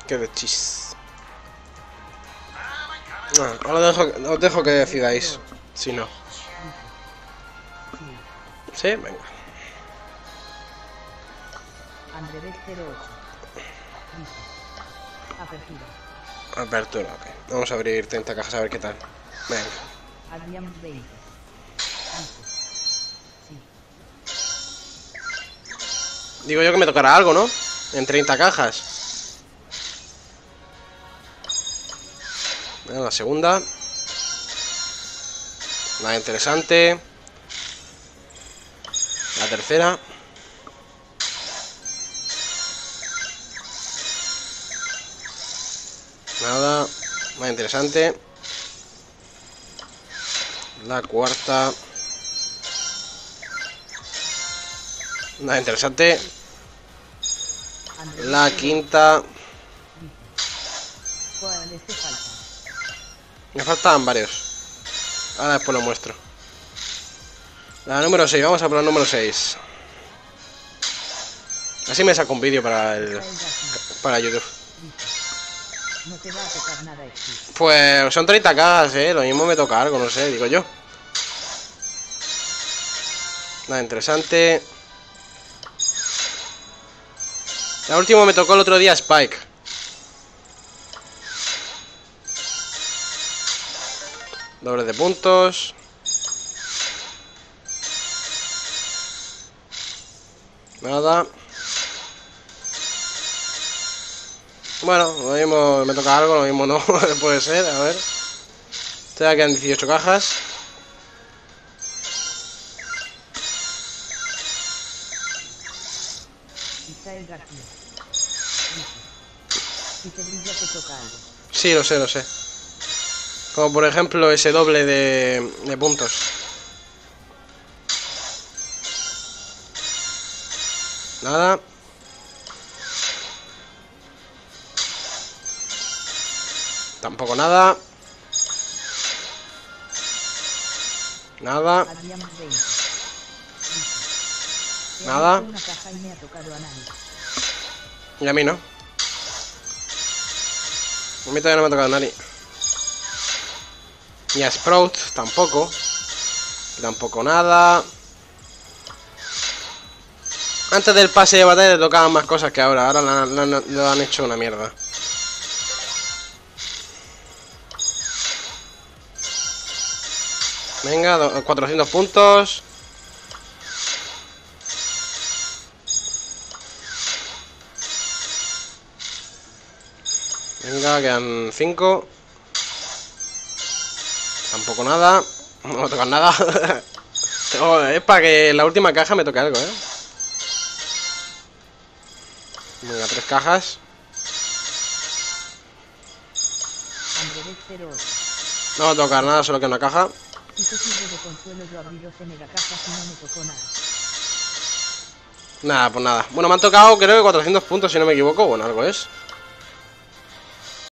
Qué de chis. Bueno, ahora os dejo que decidáis. Si no. ¿Sí? Venga. Andrés 08. Listo. Apertura. Apertura, ok. Vamos a abrir 30 cajas a ver qué tal. Venga. Adrián 20. Listo. Sí. Digo yo que me tocará algo, ¿no? En 30 cajas. Venga, la segunda. Nada interesante. La tercera. Nada. Nada interesante. La cuarta. Nada interesante. La quinta. ¿Cuáles te faltan? Me faltan varios. Ahora después lo muestro. La número 6. Vamos a por la número 6. Así me saco un vídeo para YouTube. No te va a tocar nada extra. Pues son 30 cajas, lo mismo me toca algo, no sé, digo yo. Nada interesante. La última me tocó el otro día Spike. Doble de puntos. Nada. Bueno, lo mismo me toca algo, lo mismo no. Puede ser, a ver. Todavía quedan 18 cajas. Isael García. Listo. Si te brilla te toca algo. Sí, lo sé, lo sé. Como por ejemplo ese doble de puntos. Nada. Tampoco nada. Nada. Adrián 20. Listo. Nada. Una caja y me ha tocado a nadie. Y a mí no. A mí todavía no me ha tocado nadie. Y a Sprout tampoco. Tampoco nada. Antes del pase de batalla le tocaban más cosas que ahora. Ahora lo han hecho una mierda. Venga, 400 puntos. Venga, quedan 5. Tampoco nada. No me va a tocar nada. Es para que en la última caja me toque algo, Venga, 3 cajas. Andrés 08. No va a tocar nada, solo que una caja. Si te sirve de consuelo, yo abrí 12 megacajas y no me tocó nada. Nada, pues nada. Bueno, me han tocado creo que 400 puntos si no me equivoco. Bueno, algo es.